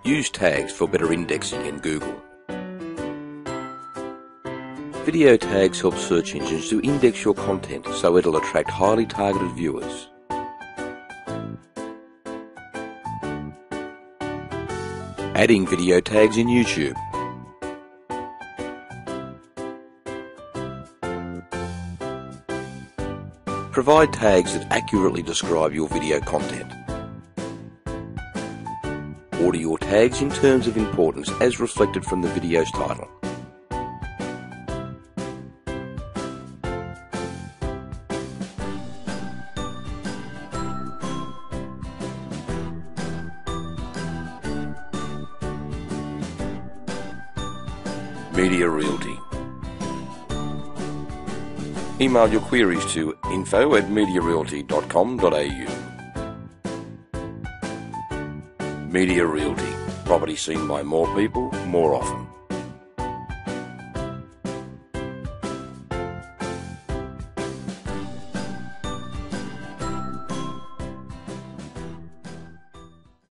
Use tags for better indexing in Google. Video tags help search engines to index your content so it'll attract highly targeted viewers. Adding video tags in YouTube. Provide tags that accurately describe your video content. Order your tags in terms of importance as reflected from the video's title. Media Realty. Email your queries to info@mediarealty.com.au. Media Realty. Property seen by more people, more often.